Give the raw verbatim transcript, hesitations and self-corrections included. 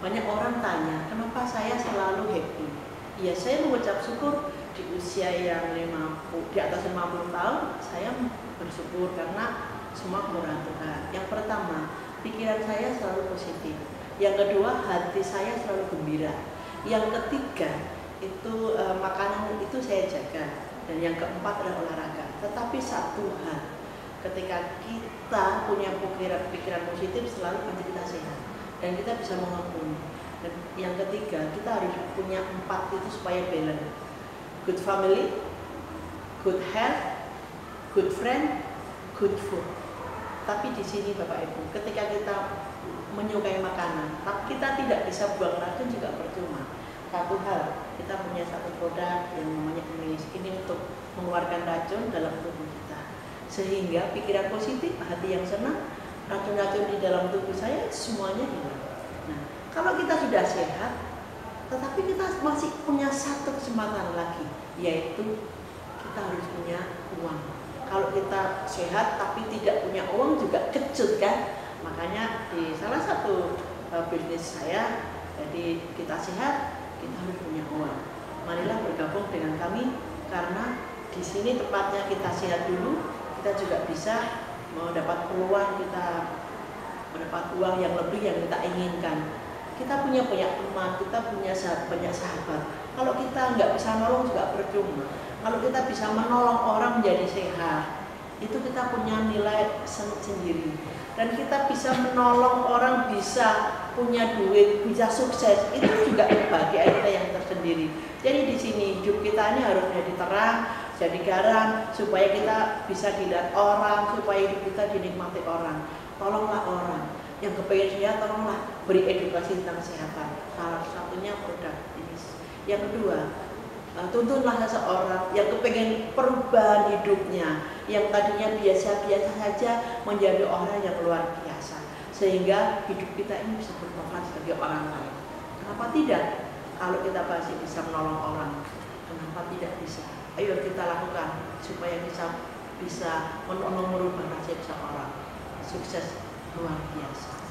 Banyak orang tanya, kenapa saya selalu happy? Ya, saya mengucap syukur di usia yang lima puluh, di atas lima puluh tahun, saya bersyukur karena semua kemurahan Tuhan. Yang pertama, pikiran saya selalu positif. Yang kedua, hati saya selalu gembira. Yang ketiga, itu e, makanan itu saya jaga. Dan yang keempat adalah olahraga. Tetapi satu hal, ketika kita punya pikiran, pikiran positif, selalu nanti kita sehat dan kita bisa mengampuni. Dan yang ketiga, kita harus punya empat itu supaya balance. Good family, good health, good friend, good food. Tapi di sini Bapak Ibu, ketika kita menyukai makanan, tapi kita tidak bisa buang racun juga percuma. Satu hal, kita punya satu produk yang namanya Emilis, ini untuk mengeluarkan racun dalam tubuh kita. Sehingga pikiran positif, hati yang senang, racun-racun di dalam tubuh saya semuanya hilang. Nah, kalau kita sudah sehat, tetapi kita masih punya satu kesempatan lagi, yaitu kita harus punya uang. Kalau kita sehat tapi tidak punya uang juga kecut kan? Makanya di salah satu uh, bisnis saya, jadi kita sehat, kita harus punya uang. Marilah bergabung dengan kami karena di sini tempatnya kita sehat dulu, kita juga bisa mau dapat peluang, kita mendapat uang yang lebih yang kita inginkan. Kita punya banyak teman, kita punya banyak sahabat. Kalau kita nggak bisa nolong juga percuma. Kalau kita bisa menolong orang menjadi sehat, itu kita punya nilai sendiri. Dan kita bisa menolong orang bisa punya duit, bisa sukses, itu juga kebahagiaan kita yang tersendiri. Jadi di sini hidup kita ini harus menjadi terang, jadi garam, supaya kita bisa dilihat orang, supaya hidup kita dinikmati orang. Tolonglah orang yang kepengen sehat, tolonglah beri edukasi tentang kesehatan. Salah satunya produk ini. Yang kedua, tuntunlah seseorang yang kepengen perubahan hidupnya, yang tadinya biasa-biasa saja menjadi orang yang luar biasa, sehingga hidup kita ini bisa bermanfaat sebagai orang lain. Kenapa tidak? Kalau kita masih bisa menolong orang, kenapa tidak bisa? Ayo kita lakukan supaya bisa bisa menolong merubah nasib seorang. Sukses luar biasa.